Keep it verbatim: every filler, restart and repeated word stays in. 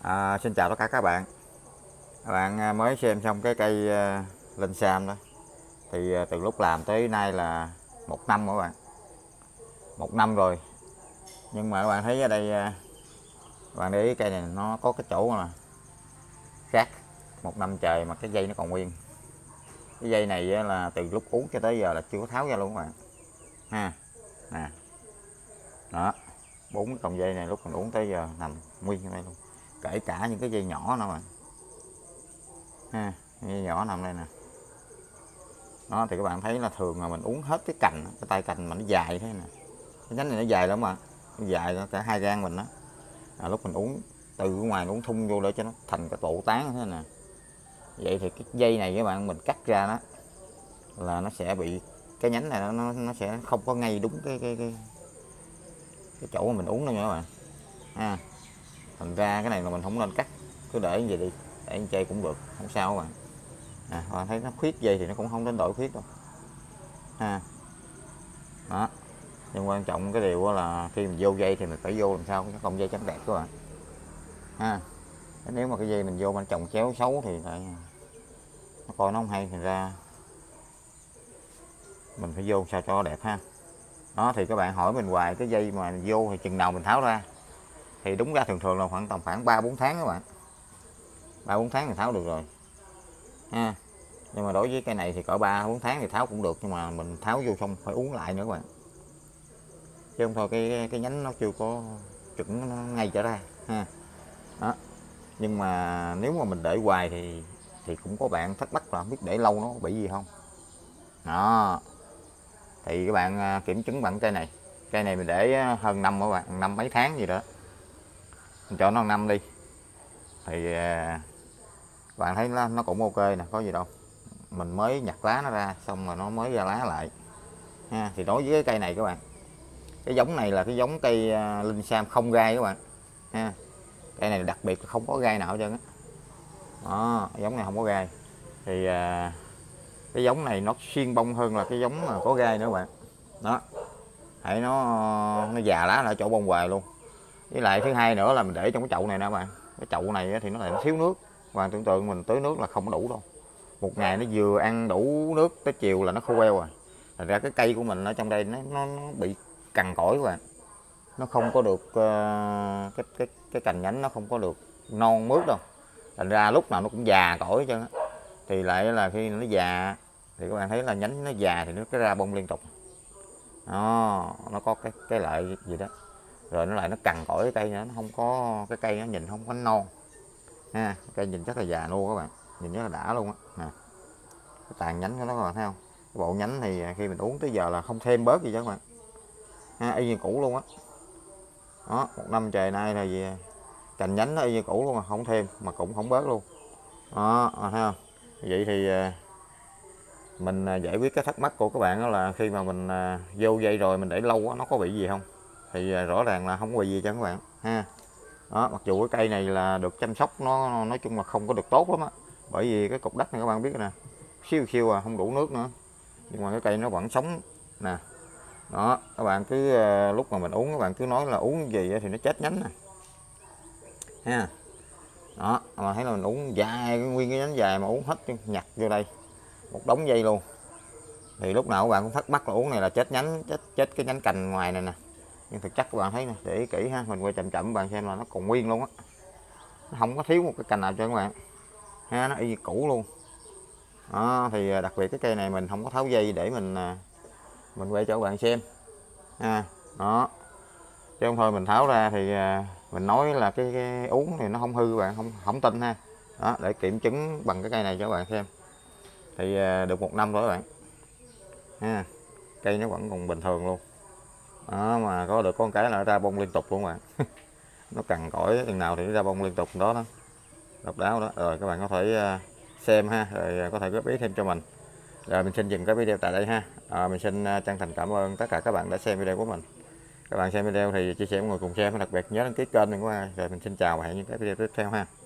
À, xin chào tất cả các bạn. Các bạn mới xem xong cái cây uh, linh sam đó. Thì uh, từ lúc làm tới nay là một năm các bạn. Một năm rồi. Nhưng mà các bạn thấy ở đây, uh, các bạn để ý cây này nó có cái chỗ là khác. Một năm trời mà cái dây nó còn nguyên. Cái dây này là từ lúc uống cho tới giờ là chưa có tháo ra luôn các bạn. Ha. Nè. Đó. Bốn cái cọng dây này lúc mình uống tới giờ nằm nguyên ở đây luôn. Kể cả những cái dây nhỏ nữa bạn. Ha, dây nhỏ nằm đây nè. Đó thì các bạn thấy là thường là mình uống hết cái cành, cái tay cành mà nó dài thế nè. Cái nhánh này nó dài lắm mà. Nó dài cả hai gang mình đó. À, lúc mình uống từ ngoài uống thun vô để cho nó thành cái bộ tán thế nè. Vậy thì cái dây này các bạn mình cắt ra đó là nó sẽ bị cái nhánh này nó nó sẽ không có ngay đúng cái cái cái cái chỗ mà mình uống đâu nha các bạn. Ha. Thành ra cái này là mình không nên cắt, cứ để như vậy đi, để như chơi cũng được, không sao các bạn. À, các bạn thấy nó khuyết dây thì nó cũng không đến đổi khuyết đâu. Ha. Đó. Nhưng quan trọng cái điều là khi mình vô dây thì mình phải vô làm sao cái cọng dây cho nó đẹp các bạn. Ha. Nếu mà cái dây mình vô bên trồng chéo xấu thì lại nó coi nó không hay, thành ra mình phải vô sao cho đẹp ha. Đó thì các bạn hỏi mình hoài cái dây mà vô thì chừng nào mình tháo ra, thì đúng ra thường thường là khoảng tầm khoảng ba bốn tháng các bạn. ba bốn tháng thì tháo được rồi. Ha. Nhưng mà đối với cây này thì cỡ ba bốn tháng thì tháo cũng được, nhưng mà mình tháo vô xong phải uống lại nữa các bạn. Chứ không thôi cái cái nhánh nó chưa có chuẩn nó ngay trở ra ha. Đó. Nhưng mà nếu mà mình để hoài thì thì cũng có bạn thắc mắc là không biết để lâu nó bị gì không. Đó. Thì các bạn kiểm chứng bằng cây này. Cây này mình để hơn năm các bạn, năm mấy tháng gì đó. Mình cho nó năm đi. Thì các bạn thấy nó, nó cũng ok nè, có gì đâu. Mình mới nhặt lá nó ra xong rồi nó mới ra lá lại. Ha, thì đối với cái cây này các bạn, cái giống này là cái giống cây uh, linh sam không gai các bạn. Ha. Cây này đặc biệt là không có gai nào hết trơn á. Đó, giống này không có gai. Thì uh, cái giống này nó xuyên bông hơn là cái giống mà có gai nữa các bạn. Đó. Hãy nó nó già lá ở chỗ bông hoài luôn. Với lại thứ hai nữa là mình để trong cái chậu này nè các bạn. Cái chậu này thì nó lại nó thiếu nước. Các bạn tưởng tượng mình tưới nước là không đủ đâu. Một ngày nó vừa ăn đủ nước tới chiều là nó khô queo rồi. Thành ra cái cây của mình ở trong đây nó nó, nó bị cằn cỗi các bạn. Nó không có được uh, cái cái cái cành nhánh nó không có được non mướt đâu. Thành ra lúc nào nó cũng già cỗi chứ. Thì lại là khi nó già thì các bạn thấy là nhánh nó già thì nó cái ra bông liên tục. Đó, nó có cái cái lợi gì đó. Rồi nó lại nó cằn cỗi cái cây nữa, nó không có cái cây nó nhìn không có non. Ha, cây nhìn rất là già luôn các bạn. Nhìn rất là đã luôn á. Nè. Cái tàn nhánh của nó các bạn thấy không? Cái bộ nhánh thì khi mình uống tới giờ là không thêm bớt gì chứ các bạn. Ha, y như cũ luôn á. Đó, một năm trời nay là gì cành nhánh nó y như cũ luôn, mà không thêm mà cũng không bớt luôn. Đó, thấy không? Vậy thì mình giải quyết cái thắc mắc của các bạn đó là khi mà mình vô dây rồi mình để lâu đó, nó có bị gì không? Thì rõ ràng là không có bị gì cho các bạn ha. Đó, mặc dù cái cây này là được chăm sóc nó nói chung là không có được tốt lắm á, bởi vì cái cục đất này các bạn biết nè, siêu siêu à, không đủ nước nữa, nhưng mà cái cây nó vẫn sống nè. Đó, các bạn cứ lúc mà mình uống các bạn cứ nói là uống gì thì nó chết nhánh nè ha. Đó, mà thấy là mình uống dài nguyên cái nhánh dài mà uống hết nhặt vô đây một đống dây luôn. Thì lúc nào các bạn cũng thắc mắc là uống này là chết nhánh, chết chết cái nhánh cành ngoài này nè. Nhưng thực chất các bạn thấy nè, để ý kỹ ha, mình quay chậm chậm các bạn xem là nó còn nguyên luôn á, nó không có thiếu một cái cành nào cho các bạn ha, nó y như cũ luôn. Đó, thì đặc biệt cái cây này mình không có tháo dây để mình mình quay cho các bạn xem ha. Đó, chứ không thôi mình tháo ra thì mình nói là cái, cái uống thì nó không hư, các bạn không không tin ha. Đó, để kiểm chứng bằng cái cây này cho các bạn xem. Thì được một năm rồi các bạn ha, cây nó vẫn còn bình thường luôn. Đó, mà có được con cái là ra bông liên tục luôn các bạn. Nó cằn cỗi chừng nào thì nó ra bông liên tục đó đó, độc đáo đó. Rồi các bạn có thể xem ha, rồi có thể góp ý thêm cho mình. Rồi mình xin dừng cái video tại đây ha. À, mình xin chân thành cảm ơn tất cả các bạn đã xem video của mình. Các bạn xem video thì chia sẻ với người cùng xem, đặc biệt nhớ đăng ký kênh mình của ai. Rồi mình xin chào và hẹn những cái video tiếp theo ha.